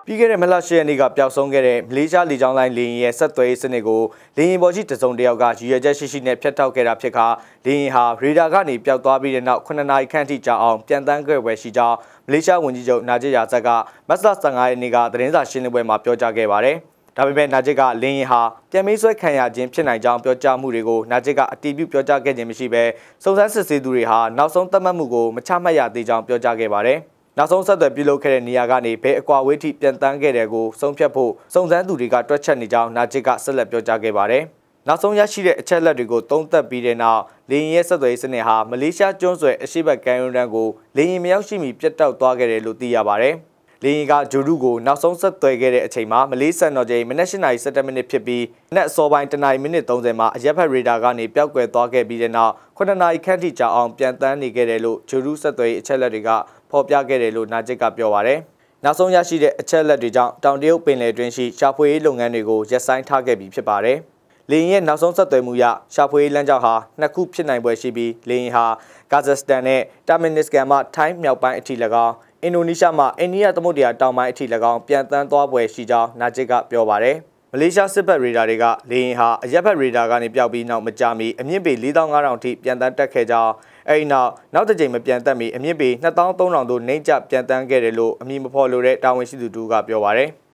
ပြီးခဲ့တဲ့မလ10ရက်နေ့ကပျောက်ဆုံးခဲ့တဲ့မလေးရှားလေကြောင်းလိုင်းလေယာဉ်ရဲ့ဆက်သွယ်ရေးစနစ်ကိုလေယာဉ်ပေါ်ရှိတစုံတယောက်ကရည်ရွယ်ချက်ရှိနဲ့ဖျက်ထောက်ခဲ့တာဖြစ်ခါလေယာဉ်ဟာရေဒါကနေပျောက်သွားပြီးတဲ့နောက်9နာရီခန့်ထိကြာအောင်ပြန်တန်းခဲ့ပွဲရှိကြောင်းမလေးရှားဝန်ကြီးချုပ်နာဂျစ်ယာဇက်ကမတ်လ15ရက်နေ့ကသတင်းစာရှင်းလင်းပွဲမှာပြောကြားခဲ့ပါတယ်။ဒါပေမဲ့နာဂျစ်ကလေယာဉ်ဟာပြန်မေးဆွဲခံရခြင်းဖြစ်နိုင်ကြောင်းပြောကြားမှုတွေကိုနာဂျစ်ကအတည်ပြုပြောကြားခဲ့ခြင်းမရှိဘဲစုံစမ်းစစ်ဆေးသူတွေဟာနောက်ဆုံးသတ်မှတ်မှုကိုမချမှတ်ရသေးကြောင်းပြောကြားခဲ့ပါတယ်။နောက်ဆုံးဆက်သွယ်ပြုလုပ်ခဲ့တဲ့နေရာကနေဘဲအကွာဝေးထိပြန်တန်းခဲ့တဲ့ကိုဆုံးဖြတ်ဖို့စုံစမ်းသူတွေကတွက်ချက်နေကြောင်းနာဂျစ်ကဆက်လက်ပြောကြားခဲ့ပါတယ်။နောက်ဆုံးရရှိတဲ့အချက်အလက်တွေကိုသုံးသပ်ပြီးတဲ့နောက်လေယာဉ်ရဲ့ဆက်သွယ်ရေးစနစ်ဟာမလေးရှားကျွန်းဆွယ်အရှေ့ဘက်ကမ်းရိုးတန်းကိုလေယာဉ်မရောက်ရှိမီပြတ်တောက်သွားခဲ့တယ်လို့သိရပါတယ်။လေယာဉ်ကဂျိုဒူကိုနောက်ဆုံးဆက်သွယ်ခဲ့တဲ့အချိန်မှာမလေးစံတော်ချိန်မနက်8:17မိနစ်ဖြစ်ပြီးမနက်အစောပိုင်း1:မိနစ်30မှာအရက်ဖက်ရေဒါကနေပျောက်ကွယ်သွားခဲ့ပြီးတဲ့နောက်9နာရီခန့်ထိကြာအောင်ပြန်တန်းနေခဲ့တယ်လို့ဂျိုဒူဆက်သွယ်ရေးအချက်အလက်တွေကဖော်ပြခဲ့တယ်လို့နာဂျစ်ကပြောပါတယ်။နောက်ဆုံးရရှိတဲ့အချက်အလက်တွေကြောင့်တောင်တရုတ်ပင်လယ်တွင်းရှိရှာဖွေရေးလုပ်ငန်းတွေကိုရပ်ဆိုင်းထားခဲ့ပြီးဖြစ်ပါတယ်။လေယာဉ်ရဲ့နောက်ဆုံးဆက်သွယ်မှုရရှာဖွေရေးလမ်းကြောင်းဟာနှစ်ခုဖြစ်နိုင်ပွဲရှိပြီးလေယာဉ်ဟာကာဇက်စတန်နဲ့တာမင်နစ်ကန်မှထိုင်းမြောက်ပိုင်းအထိ၎င်းအင်ဒိုနီးရှားမှအိန္ဒိယသမုဒ္ဒရာတောင်ပိုင်းအထိ၎င်းပြန်တန်းသွားပွဲရှိကြောင်းနာဂျစ်ကပြောပါတယ်။မလေးရှားစစ်ဘက်ရေဒါတွေကလေယာဉ်ဟာအရက်ဘက်ရေဒါကနေပျောက်ပြီးနောက်မကြာမီအမြင့်ပေ4500အထိပြန်တန်းတက်ခဲ့ကြောင်းအဲဒီနောက်တစ်ကြိမ်မပြန်တက်မီအမြင့်ပေ2300တို့နှိမ့်ကျပြန်တန်းခဲ့တယ်လို့အမည်မဖော်လိုတဲ့တာဝန်ရှိသူတို့ကပြောပါတယ်။